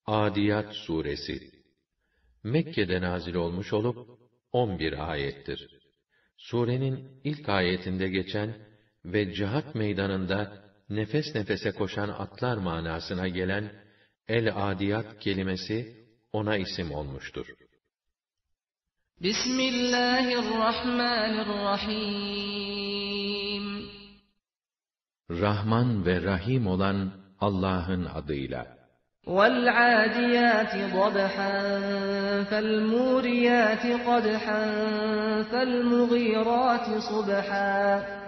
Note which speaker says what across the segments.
Speaker 1: Adiyat suresi Mekke'de nazil olmuş olup 11 ayettir. Surenin ilk ayetinde geçen ve cihat meydanında nefes nefese koşan atlar manasına gelen el-adiyat kelimesi ona isim olmuştur.
Speaker 2: Bismillahirrahmanirrahim.
Speaker 1: Rahman ve Rahim olan Allah'ın adıyla.
Speaker 2: وَالْعَادِيَاتِ ضَبْحًا فَالْمُورِيَاتِ قَدْحًا فَالْمُغِيرَاتِ صُبْحًا.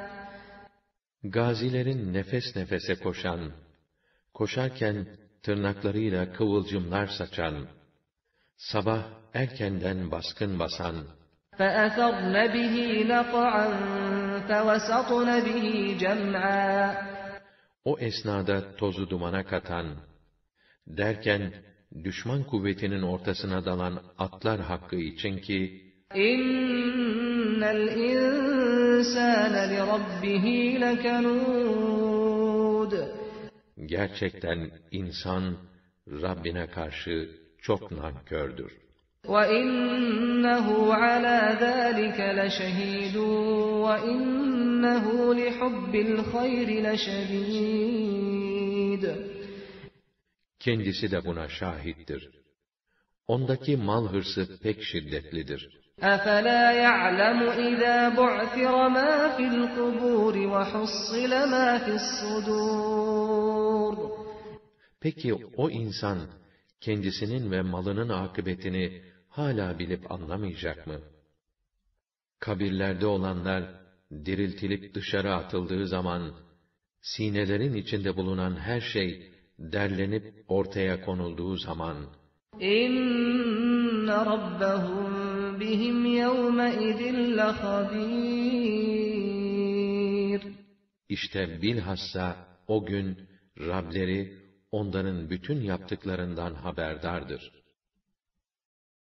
Speaker 1: Gazilerin nefes nefese koşan, koşarken tırnaklarıyla kıvılcımlar saçan, sabah erkenden baskın basan,
Speaker 2: فَأَثَرْنَ بِهِ نَقْعًا فَوَسَطْنَ بِهِ جَمْعًا.
Speaker 1: o esnada tozu dumana katan, derken düşman kuvvetinin ortasına dalan atlar hakkı için ki,
Speaker 2: İnnel insâne li rabbihi lekenûd.
Speaker 1: gerçekten insan Rabbine karşı çok nankördür.
Speaker 2: وَإِنَّهُ عَلَى ذَٰلِكَ لَشَهِيدٌ وَإِنَّهُ لِحُبِّ الْخَيْرِ لَشَدِيدٌ.
Speaker 1: Kendisi de buna şahittir. Ondaki mal hırsı pek şiddetlidir.
Speaker 2: أَفَلَا يَعْلَمُ إِذَا بُعْثِرَ مَا فِي الْقُبُورِ وَحُصِّلَ مَا فِي الصُّدُورِ.
Speaker 1: Peki o insan, kendisinin ve malının akıbetini hala bilip anlamayacak mı? Kabirlerde olanlar, diriltilip dışarı atıldığı zaman, sinelerin içinde bulunan her şey, derlenip ortaya konulduğu zaman,
Speaker 2: İnne rabbahum bihim yevme izin lehabir.
Speaker 1: İşte bilhassa o gün, Rableri, onların bütün yaptıklarından haberdardır.